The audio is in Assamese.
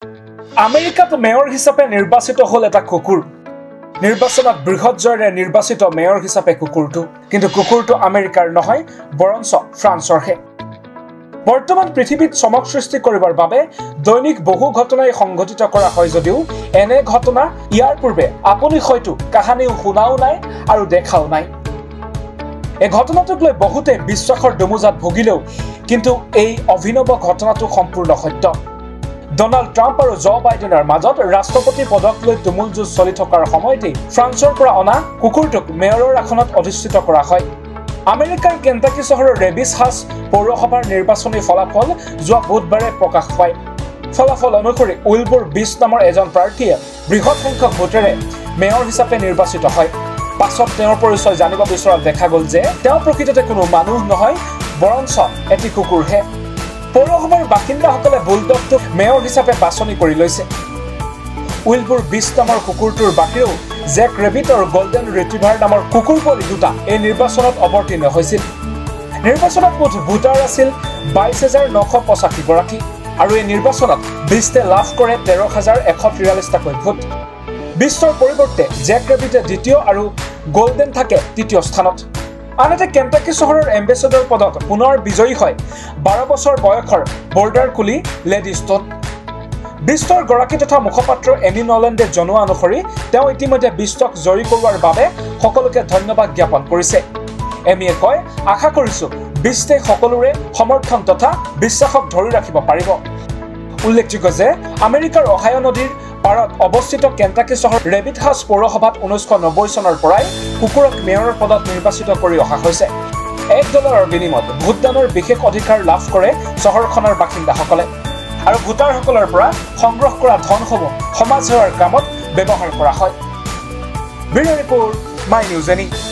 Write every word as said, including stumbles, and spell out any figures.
আমেৰিকাত মেয়ৰ হিচাপে নিৰ্বাচিত হ'ল এটা কুকুৰ নিৰ্বাচনত বৃহৎ জয়েৰে নিৰ্বাচিত মেয়ৰ হিচাপে কুকুৰটো কিন্তু কুকুৰটো আমেৰিকাৰ নহয় বৰঞ্চ ফ্ৰান্সৰহে বৰ্তমান পৃথিৱীত চমক সৃষ্টি কৰিবৰ বাবে দৈনিক বহু ঘটনাই সংঘটিত কৰা হয় যদিও এনে ঘটনা ইয়াৰ পূৰ্বে আপুনি হয়তো কাহিনীও শুনাও নাই আৰু দেখাও নাই এই ঘটনাটোক লৈ বহুতে বিশ্বাসৰ ডুমুজাত ভুগিলেও কিন্তু এই অভিনৱ ঘটনাটো সম্পূৰ্ণ সত্য ডোনাল্ড ট্ৰাম্প আৰু জ বাইডেনৰ মাজত ৰাষ্ট্ৰপতি পদক লৈ তুমুল যুঁজ চলি থকাৰ সময়তে ফ্ৰান্সৰ পৰা অনা কুকুৰটোক মেয়ৰৰ আসনত অধিষ্ঠিত কৰা হয় আমেৰিকাৰ কেন্টাকি চহৰৰ ৰেবিছ হাছ পৌৰসভাৰ নিৰ্বাচনী ফলাফল যোৱা বুধবাৰে প্ৰকাশ পায় ফলাফল অনুসৰি উইলবুৰ বিশ নামৰ এজন প্ৰাৰ্থীয়ে বৃহৎ সংখ্যক ভোটেৰে মেয়ৰ হিচাপে নিৰ্বাচিত হয় পাছত তেওঁৰ পৰিচয় জানিব বিচৰাত দেখা গ'ল যে তেওঁ প্ৰকৃততে কোনো মানুহ নহয় বৰঞ্চ এটি কুকুৰহে পৌৰসভাৰ বাসিন্দাসকলে বুলডগটোক মেয়ৰ হিচাপে বাছনি কৰি লৈছে উইলবুৰ বিশ নামৰ কুকুৰটোৰ বাহিৰেও জেক ৰেবিট আৰু গোল্ডেন ৰিট্ৰিভাৰ নামৰ কুকুৰ পোৱালি দুটা এই নিৰ্বাচনত অৱতীৰ্ণ হৈছিল নিৰ্বাচনত মুঠ ভোটাৰ আছিল বাইশ হাজাৰ নশ পঁচাশী গৰাকী আৰু এই নিৰ্বাচনত বিশে লাভ কৰে তেৰ হাজাৰ এশ তিয়াল্লিছটাকৈ ভোট বিশৰ পৰিৱৰ্তে জেক ৰেবিটে দ্বিতীয় আৰু গোল্ডেন থাকে তৃতীয় স্থানত আনহাতে কেন্টাকি চহৰৰ এম্বেছাডৰ পদত পুনৰ বিজয়ী হয় বাৰ বছৰ বয়সৰ বৰ্ডাৰ কুলি লেডি ষ্টন বিষ্টৰ গৰাকী তথা মুখপাত্ৰ এমি নলেণ্ডে জনোৱা অনুসৰি তেওঁ ইতিমধ্যে বিষ্টক জয়ী কৰোৱাৰ বাবে সকলোকে ধন্যবাদ জ্ঞাপন কৰিছে এমিয়ে কয় আশা কৰিছো বিষ্টে সকলোৰে সমৰ্থন তথা বিশ্বাসক ধৰি ৰাখিব পাৰিব উল্লেখযোগ্য যে আমেৰিকাৰ অহায় নদীৰ পাৰত অৱস্থিত কেন্টাকি চহৰ ৰেবিট হাউছ পৌৰসভাত ঊনৈছশ নব্বৈ চনৰ পৰাই কুকুৰক মেয়ৰৰ পদত নিৰ্বাচিত কৰি অহা হৈছে এক ডলাৰৰ বিনিময়ত ভোটদানৰ বিশেষ অধিকাৰ লাভ কৰে চহৰখনৰ বাসিন্দাসকলে আৰু ভোটাৰসকলৰ পৰা সংগ্ৰহ কৰা ধনসমূহ সমাজ সেৱাৰ কামত ব্যৱহাৰ কৰা হয় bureau report my news any